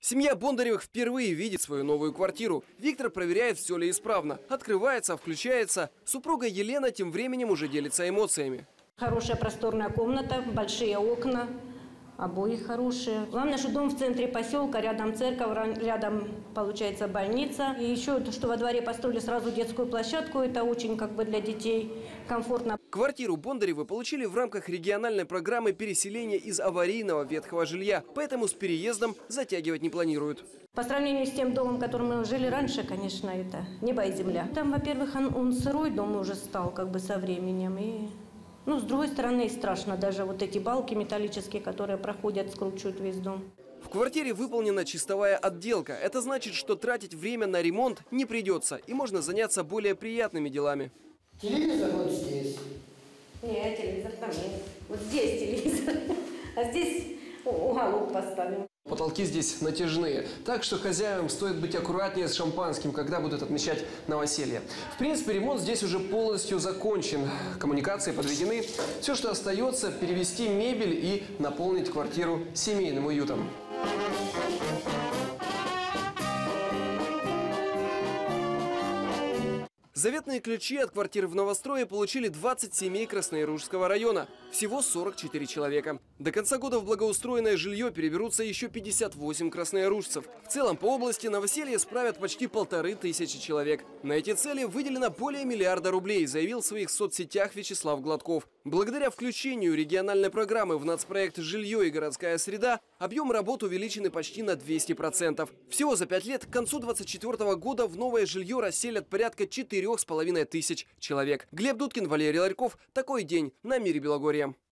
Семья Бондаревых впервые видит свою новую квартиру. Виктор проверяет, все ли исправно. Открывается, включается. Супруга Елена тем временем уже делится эмоциями. Хорошая просторная комната, большие окна, обои хорошие. Главное, что дом в центре поселка, рядом церковь, рядом, получается, больница. И еще, что во дворе построили сразу детскую площадку, это очень для детей комфортно. Квартиру Бондаревы получили в рамках региональной программы переселения из аварийного ветхого жилья, поэтому с переездом затягивать не планируют. По сравнению с тем домом, в котором мы жили раньше, конечно, это небо и земля. Там, во-первых, он сырой дом уже стал со временем. И, с другой стороны, страшно даже вот эти балки металлические, которые проходят, скручивают весь дом. В квартире выполнена чистовая отделка. Это значит, что тратить время на ремонт не придется и можно заняться более приятными делами. Телевизор вот здесь. Нет, телевизор там нет. Вот здесь телевизор, а здесь уголок поставим. Потолки здесь натяжные, так что хозяевам стоит быть аккуратнее с шампанским, когда будут отмечать новоселье. В принципе, ремонт здесь уже полностью закончен. Коммуникации подведены. Все, что остается, перевести мебель и наполнить квартиру семейным уютом. Заветные ключи от квартир в новострое получили 20 семей Краснояружского района. Всего 44 человека. До конца года в благоустроенное жилье переберутся еще 58 краснояружцев. В целом по области новоселье справят почти 1500 человек. На эти цели выделено более миллиарда рублей, заявил в своих соцсетях Вячеслав Гладков. Благодаря включению региональной программы в нацпроект «Жилье и городская среда» объем работ увеличены почти на 200%. Всего за 5 лет к концу 2024 года в новое жилье расселят порядка 4500 человек. Глеб Дудкин, Валерий Ларьков. Такой день на Мире Белогорья.